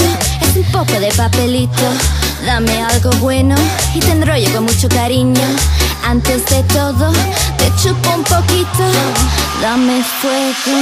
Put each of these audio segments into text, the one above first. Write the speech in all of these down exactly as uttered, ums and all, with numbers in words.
es un poco de papelito. Dame algo bueno y te enrollo con mucho cariño. Antes de todo, te chupo un poquito. Dame fuego.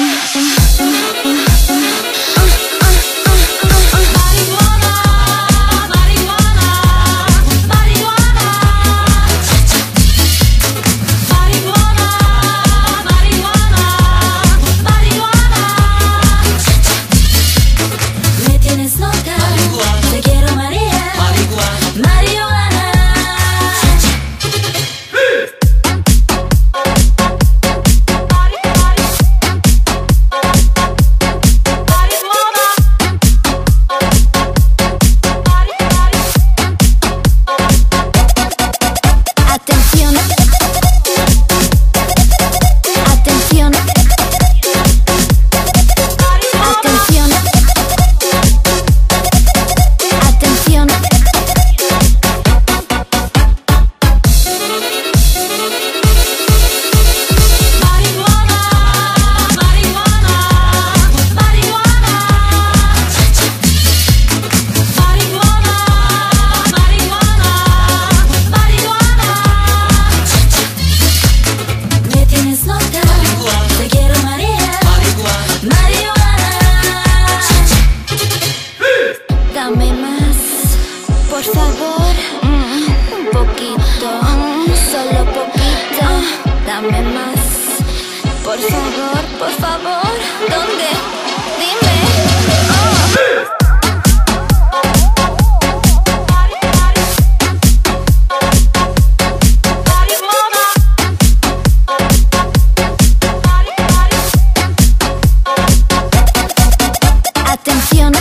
Dame más, por favor, mm, un poquito, mm, solo poquito. Dame más, por favor, por favor. ¿Dónde? Dime. Oh. Atención.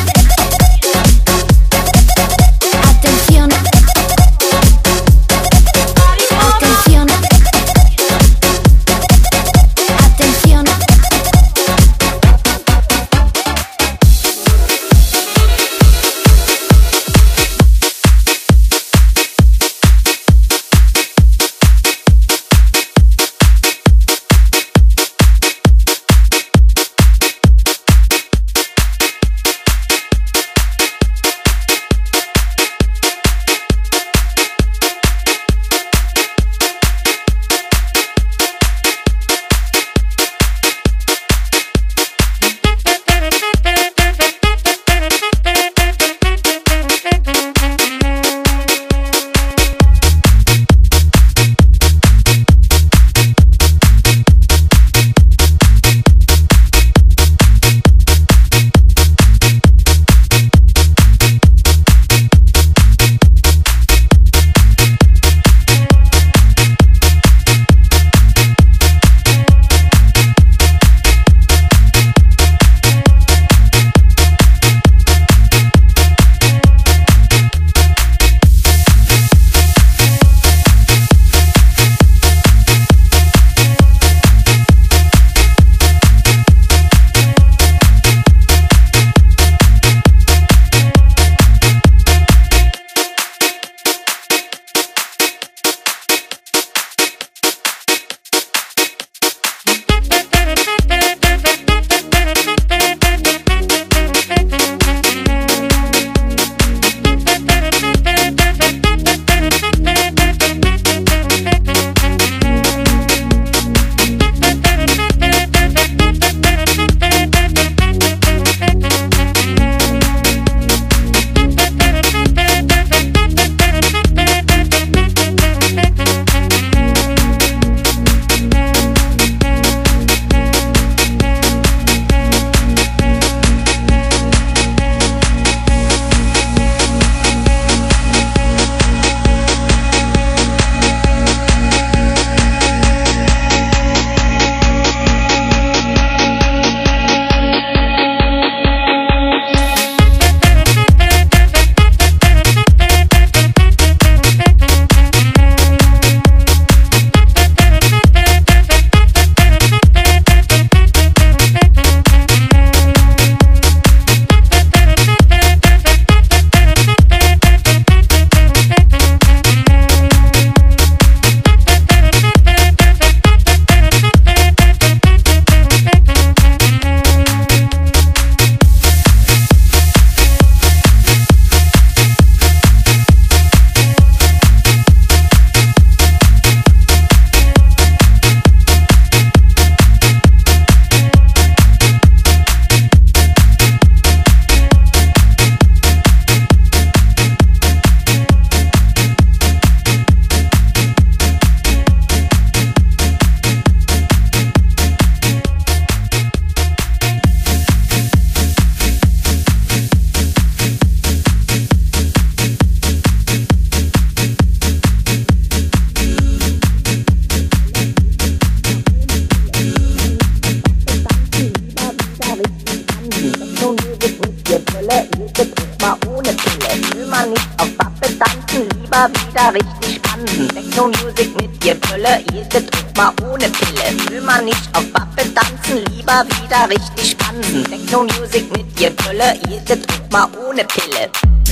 man nicht auf Pappe tanzen, lieber wieder richtig spannen. Techno-Music mit dir Brille, jede Druck mal ohne Pille. Will man nicht auf Pappe tanzen, lieber wieder richtig spannen. Techno-Music mit dir Brille, jede Druck mal ohne Pille.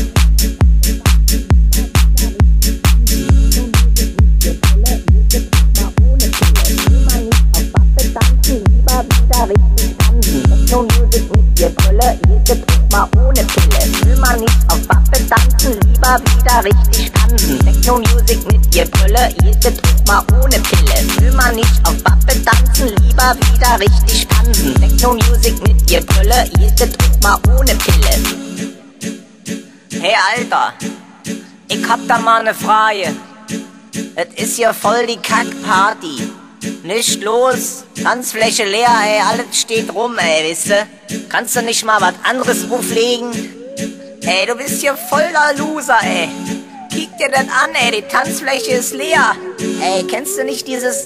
Techno-Music mit dir Brille, jede Druck mal ohne Pille. Will man nicht auf Pappe tanzen, lieber wieder richtig spannen. Techno-Music mit dir Brille, jede Druck mal ohne Pille. Will man nicht auf Pappe tanzen, lieber wieder richtig spannen. Techno-Music mit dir Brille, jede Druck mal ohne Pille. Hey Alter, ich hab da mal ne Frage. Es ist hier voll die Kackparty. Nicht los, Tanzfläche leer, ey, alles steht rum, ey, wisste? Kannst du nicht mal was anderes auflegen? Ey, du bist hier voll der Loser, ey. Kick dir das an, ey, die Tanzfläche ist leer. Ey, kennst du nicht dieses...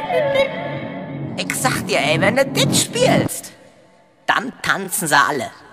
Ich sag dir, ey, wenn du das spielst, dann tanzen sie alle.